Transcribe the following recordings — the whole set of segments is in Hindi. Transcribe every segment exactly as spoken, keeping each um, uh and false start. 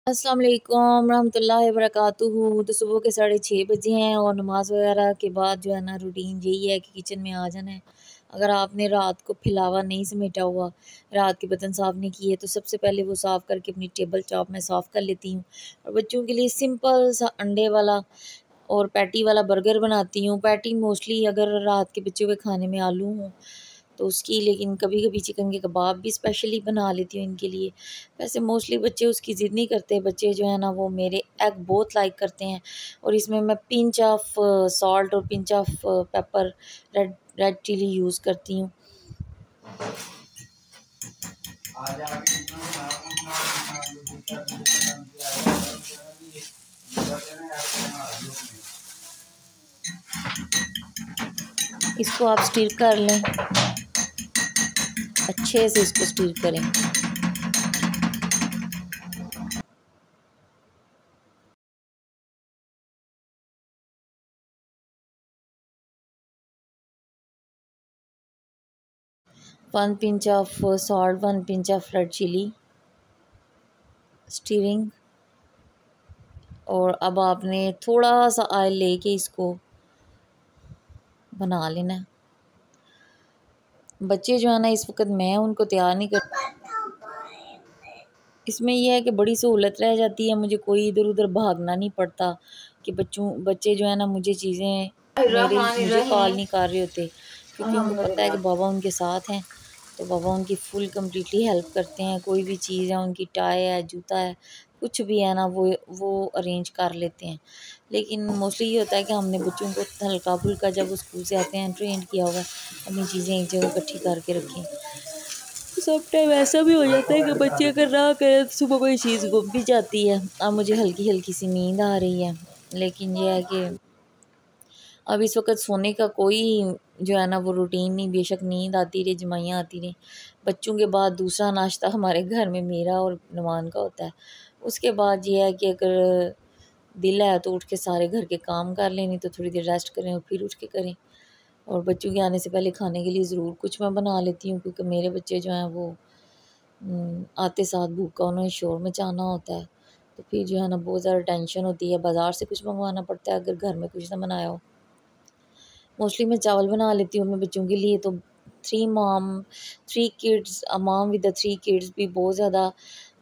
अस्सलाम वालेकुम रहमतुल्लाहि व बरकातुहू। तो सुबह के साढ़े छः बजे हैं और नमाज़ वगैरह के बाद जो है ना रूटीन यही है कि किचन में आ जाना है। अगर आपने रात को फिलावा नहीं समेटा हुआ, रात के बर्तन साफ़ नहीं किए, तो सबसे पहले वो साफ़ करके अपनी टेबल टॉप में साफ़ कर लेती हूँ। और बच्चों के लिए सिंपल सा अंडे वाला और पैटी वाला बर्गर बनाती हूँ। पैटी मोस्टली अगर रात के बच्चों के खाने में आलू हों तो उसकी, लेकिन कभी कभी चिकन के कबाब भी स्पेशली बना लेती हूँ इनके लिए। वैसे मोस्टली बच्चे उसकी ज़िद नहीं करते, बच्चे जो है ना वो मेरे एग बहुत लाइक करते हैं। और इसमें मैं पिंच ऑफ सॉल्ट और pinch of pepper, red red chilli use करती हूँ। इसको आप स्टीर कर लें, अच्छे से इसको स्टीर करें। One pinch of salt, one pinch of red chilli, stirring. और अब आपने थोड़ा सा ऑयल लेके इसको बना लेना है। बच्चे जो है ना इस वक्त मैं उनको तैयार नहीं कर, इसमें यह है कि बड़ी सहूलत रह जाती है, मुझे कोई इधर उधर भागना नहीं पड़ता कि बच्चों बच्चे जो है ना मुझे चीज़ें मेरे मुझे कॉल नहीं कर रहे होते, क्योंकि उनको पता है कि बाबा उनके साथ हैं। तो बाबा उनकी फुल कम्प्लीटली हेल्प करते हैं। कोई भी चीज़ है, उनकी टाई है, जूता है, कुछ भी है ना वो वो अरेंज कर लेते हैं। लेकिन मोस्टली ये होता है कि हमने बच्चों को हल्का फुल्का जब वो स्कूल से आते हैं ट्रेंड किया होगा, अपनी चीज़ें एक जगह इकट्ठी करके रखें। सब टाइम ऐसा भी हो जाता है कि बच्चे अगर ना करें तो सुबह कोई चीज़ गुम भी जाती है। अब मुझे हल्की हल्की सी नींद आ रही है, लेकिन यह है कि अब इस वक्त सोने का कोई जो है ना वो रूटीन नहीं। बेशक नींद आती रहे, जमाइयाँ आती रही, बच्चों के बाद दूसरा नाश्ता हमारे घर में मेरा और नवान का होता है। उसके बाद ये है कि अगर दिल है तो उठ के सारे घर के काम कर लें, नहीं तो थोड़ी देर रेस्ट करें और फिर उठ के करें। और बच्चों के आने से पहले खाने के लिए ज़रूर कुछ मैं बना लेती हूँ, क्योंकि मेरे बच्चे जो हैं वो आते साथ भूखा उन्हें शोर मचाना होता है। तो फिर जो है ना बहुत ज़्यादा टेंशन होती है, बाज़ार से कुछ मंगवाना पड़ता है अगर घर में कुछ ना बनाया हो। मोस्टली मैं चावल बना लेती हूँ अपने बच्चों के लिए। तो three mom three kids, a mom with the three kids भी बहुत ज़्यादा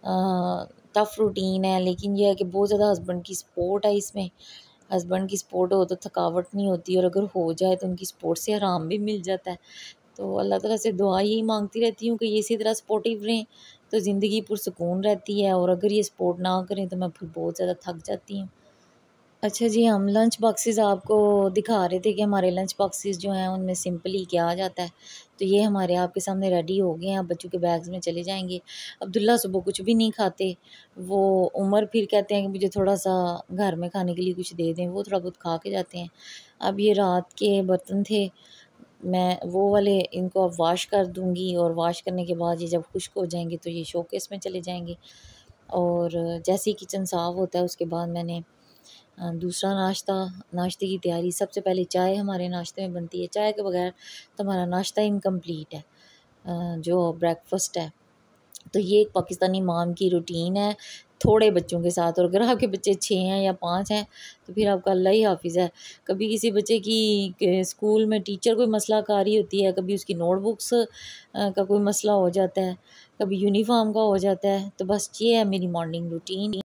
टफ़ रूटीन है, लेकिन यह है कि बहुत ज़्यादा हस्बैंड की सपोर्ट है इसमें। हस्बैंड की सपोर्ट हो तो थकावट नहीं होती, और अगर हो जाए तो उनकी सपोर्ट से आराम भी मिल जाता है। तो अल्लाह ताला से दुआ यही मांगती रहती हूँ कि ये इसी तरह सपोर्टिव रहें तो ज़िंदगी पुरसुकून रहती है। और अगर ये सपोर्ट ना करें तो मैं फिर बहुत ज़्यादा थक जाती हूँ। अच्छा जी, हम लंच बॉक्सेस आपको दिखा रहे थे कि हमारे लंच बॉक्सेस जो हैं उनमें सिंपली क्या आ जाता है। तो ये हमारे आपके सामने रेडी हो गए हैं, अब बच्चों के बैग्स में चले जाएंगे। अब्दुल्ला सुबह कुछ भी नहीं खाते, वो उमर फिर कहते हैं कि मुझे थोड़ा सा घर में खाने के लिए कुछ दे दें, वो थोड़ा बहुत खा के जाते हैं। अब ये रात के बर्तन थे, मैं वो वाले इनको अब वॉश कर दूँगी, और वॉश करने के बाद ये जब खुश्क हो जाएंगे तो ये शोकेस में चले जाएंगे। और जैसे ही किचन साफ़ होता है उसके बाद मैंने अ, दूसरा नाश्ता नाश्ते की तैयारी। सबसे पहले चाय हमारे नाश्ते में बनती है, चाय के बगैर तो हमारा नाश्ता इनकम्प्लीट है, अ, जो ब्रेकफास्ट है। तो ये एक पाकिस्तानी मॉम की रूटीन है थोड़े बच्चों के साथ। और अगर आपके बच्चे छः हैं या पाँच हैं तो फिर आपका अल्लाह ही हाफिज़ है। कभी किसी बच्चे की स्कूल में टीचर कोई मसला कारी होती है, कभी उसकी नोटबुक्स का कोई मसला हो जाता है, कभी यूनिफॉर्म का हो जाता है। तो बस ये है मेरी मॉर्निंग रूटीन।